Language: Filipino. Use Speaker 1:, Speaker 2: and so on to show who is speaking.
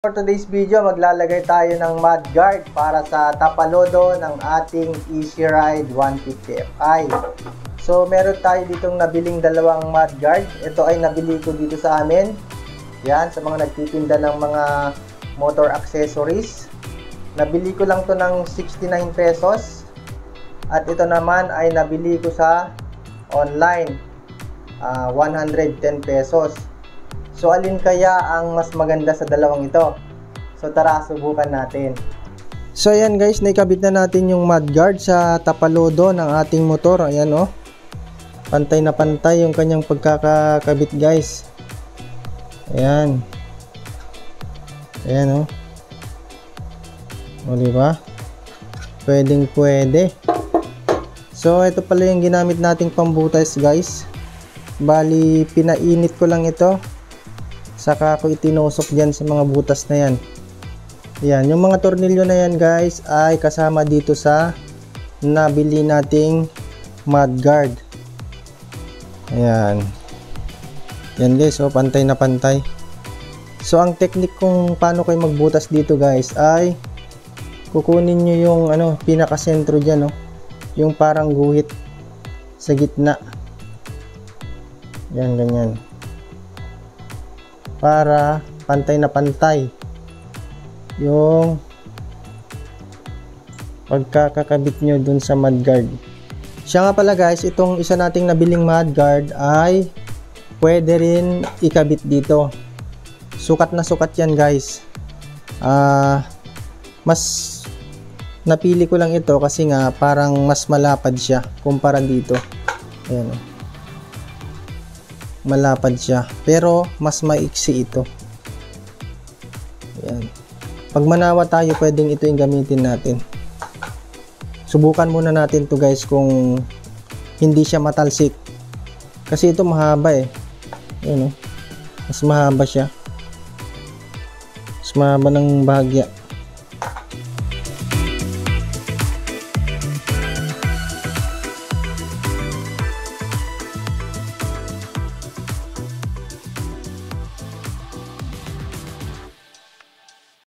Speaker 1: For today's video, maglalagay tayo ng mudguard para sa tapalodo ng ating Easy Ride 150 Fi. So, meron tayo ditong nabiling dalawang mudguard. Ito ay nabili ko dito sa amin. Yan, sa mga nagtitinda ng mga motor accessories. Nabili ko lang to ng 69 pesos. At ito naman ay nabili ko sa online, 110 pesos. So, alin kaya ang mas maganda sa dalawang ito? So, tara, subukan natin. So, ayan guys, naikabit na natin yung mudguard sa tapalodo ng ating motor. Ayan oh. Pantay na pantay yung kanyang pagkakakabit guys. Ayan. Ayan oh. O, diba? Pwedeng pwede. So, ito pala yung ginamit nating pambutas guys. Bali, pinainit ko lang ito. Saka ako itinusok dyan sa mga butas na yan. Yan, yung mga tornilyo na yan guys ay kasama dito sa nabili nating mudguard. Ayan. Yan guys, so pantay na pantay. So ang technique kung paano kayo magbutas dito guys ay kukunin nyo yung pinakasentro dyan, yung parang guhit sa gitna. Yan, ganyan. Para pantay na pantay yung pagkakakabit nyo dun sa mudguard. Siya nga pala guys, itong isa nating nabiling mudguard ay pwede rin ikabit dito. Sukat na sukat yan guys. Mas napili ko lang ito kasi nga parang mas malapad siya kumpara dito. Ayan o. Malapad siya pero mas maiksi ito. Ayan. Pag manawa tayo, pwedeng ito yung gamitin natin. Subukan muna natin to guys kung hindi siya matalsik kasi ito mahaba eh. Ayan, mas mahaba siya, mas mahaba ng bahagya.